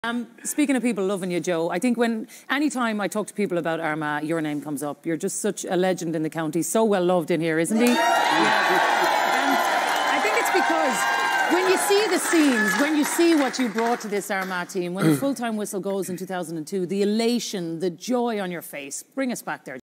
Speaking of people loving you, Joe, I think anytime I talk to people about Armagh, your name comes up. You're just such a legend in the county, so well loved in here, isn't he? Yeah. I think it's because when you see the scenes, when you see what you brought to this Armagh team, when the full-time whistle goes in 2002, the elation, the joy on your face, bring us back there.